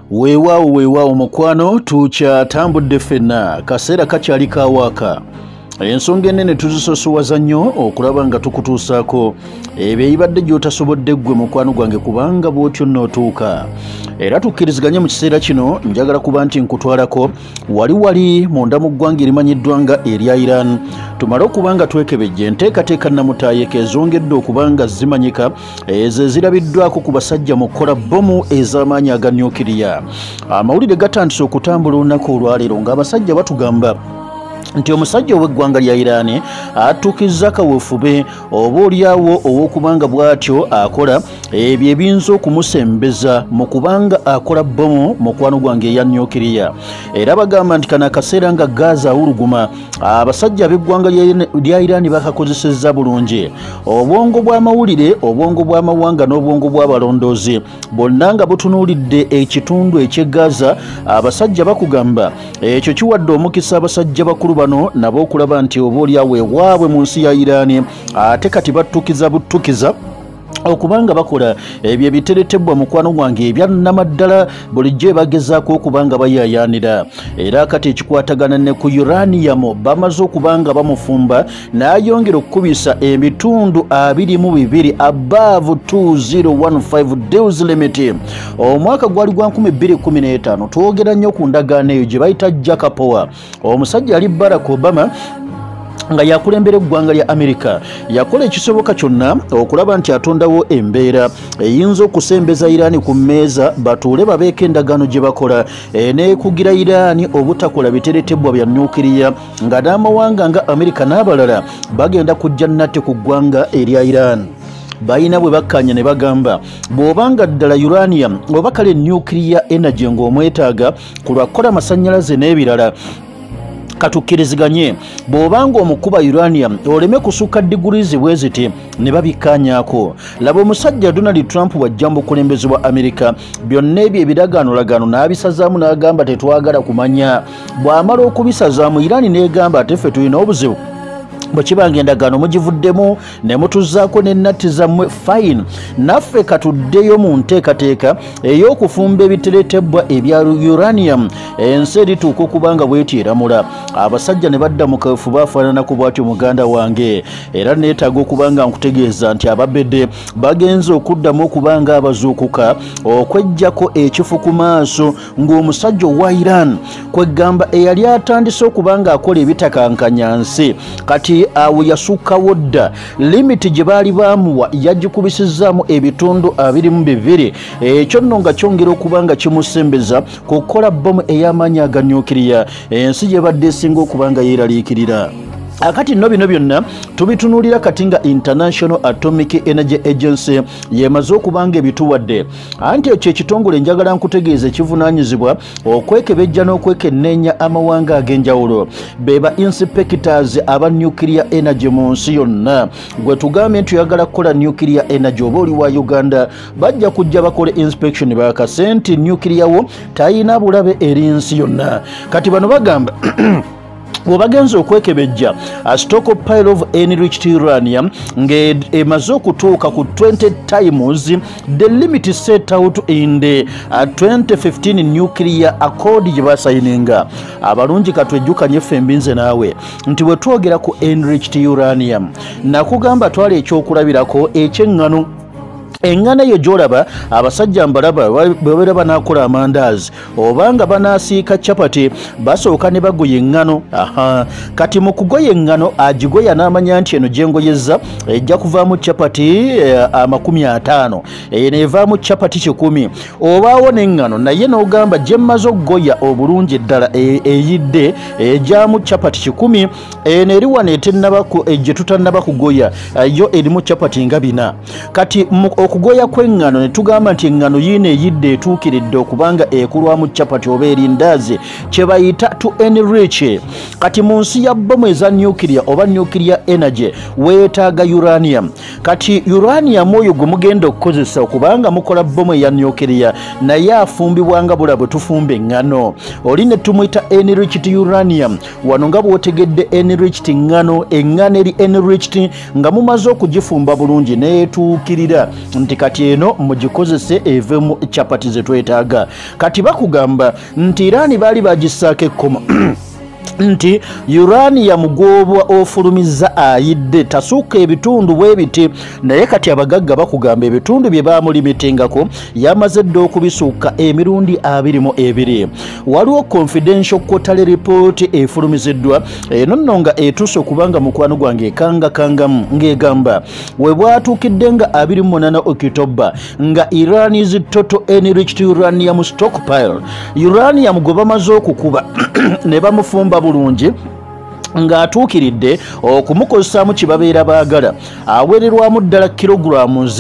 Weewaawo mukwano tukyatambudde ffenna kaseera kakyali kawaaka. Ensonga ennene tuzisosowaza nnyo okulaba nga tukutuusaako ebyo ebibadde gy'otasobodde ggwe mukwano gwange kubanga bw'otyo n'otuuka. Era tukkiriziganye mu kiseera kino njagala kuba nti nkutwalako wali munda mu ggwanga erimanyiddwa nga erya Iran. Tumale okuba nga twekebejja enteekateeka nnamutaayeeko ezongedde okuba nga zimanyika ezo ezirabiddwako ku basajja mu kukola bbomu ez'amaanyi aga nyukiriya. Amawulire gatandise okutambula olunaku olwaleero ng'abasajja batugamba nti omusajja ow'eggwanga lya Iran atuukizza kaweefube oba olyawo ow'okubanga bw'atyo akola ebyo ebiyinza okumusembeza mu kubanga akola bbomu mukwano gwange eya nyukiriya. Era bagamba nti kano akaseera nga Gaza awuluguma abasajja ab'eggwanga lya Iran bakakozesezza bulungi obwongo bw'amawulire, obwongo bw'amawanga n'obwongo bw'abalondoozi bonna nga butunuulidde ekitundu eky'e Gaza. Abasajja bakugamba ekyo kiwadde omukisa abasajja bakulu bano nabo okulaba nti oba olyawo ewaabwe mu nsi ya Iran ate kati battukiza buttukiza okubanga bakola ebyo ebiteretebwa mukwano gwange ebya nnamaddala bulijjo bagezaako okubanga bayaayaanira. Era kati ekikwatagana ne ku Uranium bamaze okubanga bamufumba n'ayongera okukubisa ebitundu 22 above 2015 deals limit. Omwaka gwali gwa 2015 twogera nnyo ku ndagaano eyo gye bayita Jakapoa. Omusajja ali Barack Obama nga yakulembera eggwanga lya Amerika yakola ekisoboka kyonna okulaba nti atondawo embeera eyinza okusembeza Iran ku mmeeza batuule babeeko endagaano gye bakola n'ekugira Iran obutakola biteretebwa bya nyukiriya nga n'amawanga nga Amerika n'abalala bagenda kujja nate ku ggwanga erya Iran. Bayina bwe bakkanya ne bagamba bw'obanga ddala uranium oba kale nuclear energy ng'omwetaaga ku lwakukola amasannyalaze n'ebirala katukkiriziganye bw'obanga omukuba uranium oleme kusukka degrees bwe ziti ne babikkaanyaako. Laba omusajja Donald Trump wajja mu bukulembeze bwa Amerika byonna ebyo ebiragaanolagaano n'abisazaamu n'agamba tetwagala kumanya. Bw'amala okubisazaamu Iran n'egamba ate ffe tulina obuzibu bwe kibanga endagaano mugivuddemu ne mutuzzaako n'ennatti zammwe fine naffe katuddeyo mu nteekateeka ey'okufumba ebiteretebwa ebya uranium ensi erituuka okubanga bwetyeramula. Abasajja ne badda mu kaweefu baafaananako bw'atyo muganda wange. Era neetaaga okubanga nkutegeeza nti ababedde bagenze okuddamu okubanga abazuukuka okweggyako ekifu ku maaso ng'omusajja owa Iran kwegamba eyali atandise okubanga akola ebitakankanya nsi kati awo yasukkawo dda limiti gye baali baamuwa yagikubisizzaamu ebitundu 22. Ekyo nno nga kyongera okubanga kimusembeza ku kukola bbomu ey'amaanyi aga nyukiriya ensi gye badde esinga okubanga yeeraliikirira. Akati nno bino byonna tubitunuulira kati nga International Atomic Energy Agency yemaze okubanga ebituwadde anti ekyo ekitongole njagala nkutegeeza ekivunaanyizibwa okwekebejja n'okwekenneenya amawanga ag'enjawulo beba inspectors aba nuclear energy mu nsi yonna. Gwe tugambye nti oyagala kukola nuclear energy oba oli wa Uganda bajja kujja bakole inspection bakase nti nuclear wo tayina bulabe eri nsi yonna. Kati bano bagamba bw'obagenza okwekebejja a stockpile of enriched uranium ng'emaze okutuuka ku 20 times the limit set out in the 2015 nuclear accord gye basayininga. Abalungi katwejjukanye ffe mbinze naawe nti bwe twogera ku enriched uranium nakugamba twali ekyokulabirako eky'eŋŋano. Engano eyo gy'olaba abasajja mbalaba bwe banaakola amandaazi obanga banaasiika capati basooka ne bagoya eŋŋano. Kati mu kugoya eŋŋano agigoya n'amanya nti eno gyengoyezza ejja kuvaamu capati 50 eyo neevaamu capati 100. Obaawo n'eŋŋano naye n'ogamba gye mmaze okugoya obulungi eddala eyidde ejaamu capati 100 eno eri wano gye tutannaba kugoya yo erimu capati nga 4. Kati okugoya kw'eŋŋano ne tugamba nti eŋŋano yiino eyidde etuukiridde okubanga ekulwamu capati oba erindaazi kye bayita to enrich. Kati mu nsi ya bbomu eza nuclear oba nuclear energy weetaaga uranium. Kati uranium oyo gwe mugenda okukozesa okubanga mukola bbomu eya nuclear naye afumbibwanga bula bwe tufumba eŋŋano. Oli ne tumuyita enriched uranium wano nga bw'otegedde enriched eŋŋano eri enriched nga mumaze okugifumba bulungi n'etuukirira nti kati eno mugikozese evemu chapati zetwetaaga. Kati bakugamba nti Iran baali bagissaako ekkomo nti uranium gw'oba ofulumiza ayidde tasuuka ebitundu bwe biti, naye kati abagagga bakugamba ebitundu bye baamulimitengako yamaze dda okubisuuka emirundi 22. Waliwo confidential quarterly report efulumiziddwa eno nno nga etuuse okubanga mukwano gwange ekangakangamu ng'egamba we bwatuukidde nga 28 October nga Iran's total enriched uranium stockpile, uranium gwe bamaze okukuba ne bamufumba bulungi nga atuukiridde okumukozesaamu kibabeera baagala aweererwamu ddala kilograms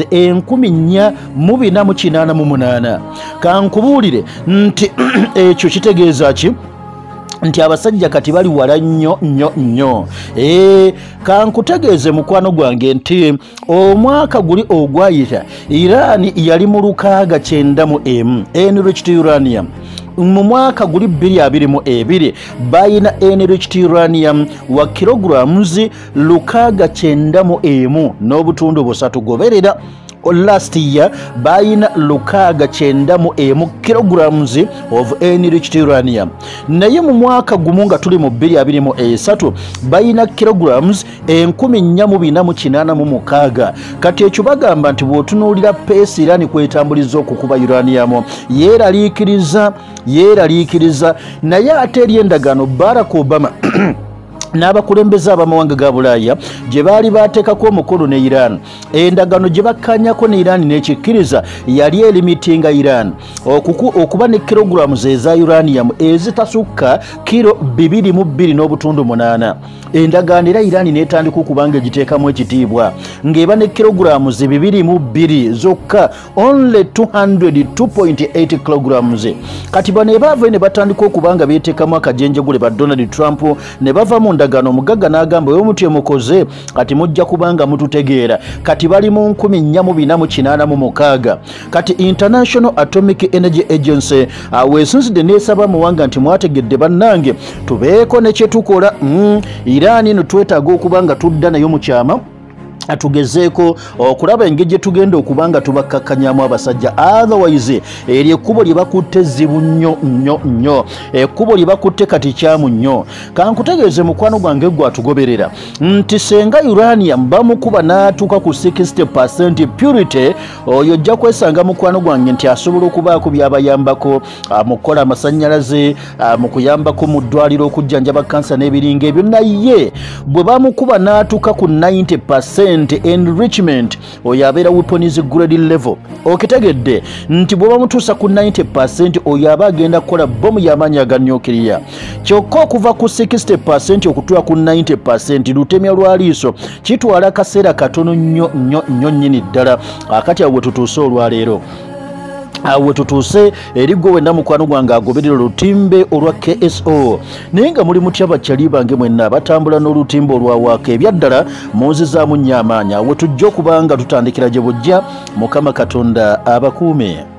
4,488. Kankubuulire nti ekyo kitegeeza ki? Nti abasajja kati bali wala nnyo. Kankutegeeze mukwano gwange nti omwaka guli ogwayita Iran yali mu 691 enriched uranium. Mu mwaka guli 2022 bayina enriched uranium wa kilograms 691 n'obutundu 3 goberera. Last year bayina 691 kilograms of enriched uranium, naye mu mwaka gumu nga tuli mu 2023 bayina kilograms 1486. Kati ekyo bagamba nti bw'otunuulira peesi Iran kwetambuliza okukuba uranium yeeraliikiriza naye ate eri endagaano Barack Obama n'abakulembeze abamawanga ga Bulaaya gye baali bateekako omukono ne Iran, endagaano gye bakkanyako ne Iran n'ekikkiriza yali erimitinga Iran okuba ne kilograms eza uranium ezitasukka kilo 228. Endagaano era Iran n'etandika okubanga egiteekamu ekitiibwa ng'eba ne kilograms 22 zokka, only 202.8 kilograms. Kati bano ebaava ne batandika okubanga beeteekamu akajenjegule ba Donald Trump ne bava mu ndagaano. Omugagga n'agamba we mutye mukoze kati mujja kubanga mututegeera. Kati bali mu 1486. Kati International Atomic Energy Agency weesinzidde n'esaba muwanga nti mwategedde bannange tubeeko ne kye tukola. Iran eno twetaaga okubanga tudda nayo mu kyama atugezeeko okulaba engeri gye tugenda okubanga tubakkakanyamu abasajja, otherwise eryo ekkubo lye bakutte zibu nnyo, ekkubo lye bakutte kati kyamu nnyo. Kankutegeeze mukwano gwange gwe atugoberera nti senga uranium bamukuba n'atuuka ku 60% purity, oyo ojja kwesanga mukwano gwange nti asobola okubaako byabayambako mu kukola amasannyalaze, mu kuyambako mu ddwaliro okujjanjaba kansa n'ebiringa ebyo, naye bwe bamukuba n'atuuka ku 90% enrichment oyo abeera weapons grade level. Okitegedde nti bwe bamutuusa ku 90% oyo aba agenda kukola bbomu y'amaanyi aga nuclear. Kyokka okuva ku 60% okutuuka ku 90% lutemya lwa liiso kitwala akaseera katono nnyo nnyini ddala. Akati awo tutuuse olwaleero awe tutuuse eri gwe wenna mukwano gwange agoberera olutimbe olwa KSO, naye nga muli mutya bakyali bange mwenna batambula n'olutimbe olwawaaka ebyaddala munzizaamu nnyo amaanyi. Awe tujja okubanga tutandikira gye bujja. Mukama Katonda abakuume.